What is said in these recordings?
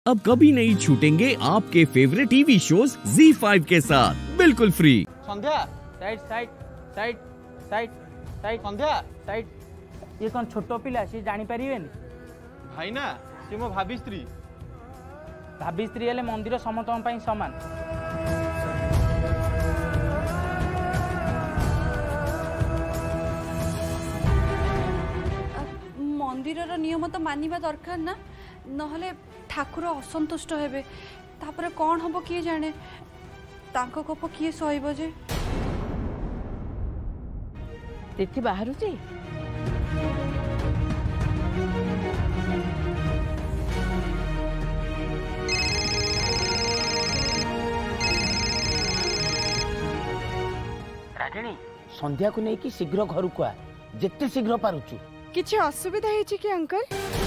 अब कभी नहीं छूटेंगे आपके फेवरेट टीवी शोज ZEE5 के साथ बिल्कुल free. Sandhya side side side side side Sandhya side. ये कौन छोटो पिला सी जानी परिवेनी? भाई ना सी मो भाभी स्त्री। भाभी स्त्री हेले मंदिर समतम पई समान। मंदिर नियम तो मानिबा दरकार ना, नहले ठाकुर असंतुष्ट हेबे। तापरे कौन हबो किए जाने, तांको कप किए सहिबो जे। तिथि बाहरुची रागिणी संध्या को नहीं कि शीघ्र घर को आ, जिते शीघ्र पारुचु। किछि असुविधा है कि अंकल?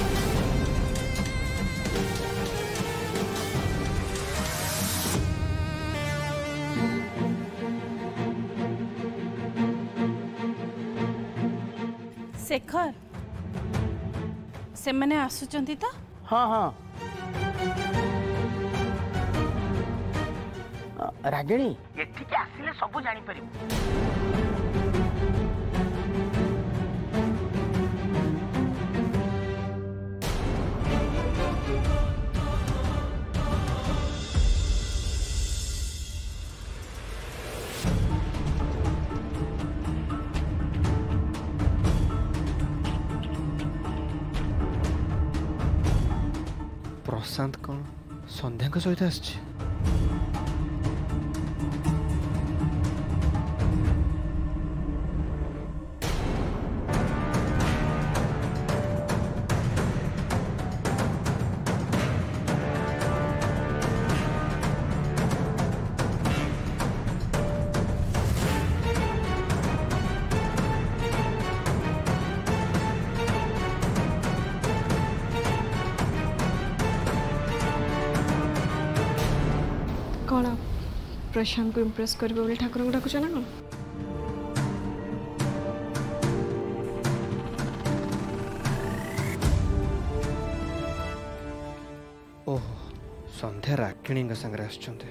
शेखर से मैंने आसुचंती तो? हाँ हाँ रागिणी एठिके आसिले सब जानि परिबो। प्रशांत कौन संध्या सहित आसछि? कौन प्रशांत को इम्प्रेस कर ठाकुर को डाकुच ना कौन? ओह संध्या रागिणी संगे आसुचंती।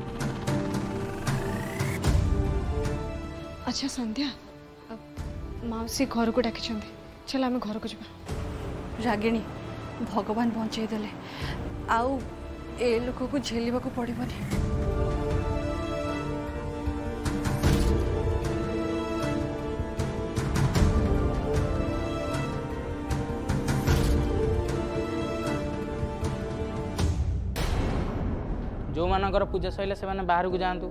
अच्छा संध्या, माउसी घर को डाकी, चल आम घर को जा। रागिणी भगवान बंचाई देले, आउ ए लोक को झेलिबा को पड़िबनी। जो मानकर पूजा सइले से माने बाहर को जांतु।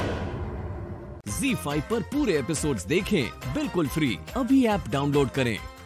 ZEE5 पर पूरे एपिसोड्स देखें बिल्कुल फ्री। अभी ऐप डाउनलोड करें।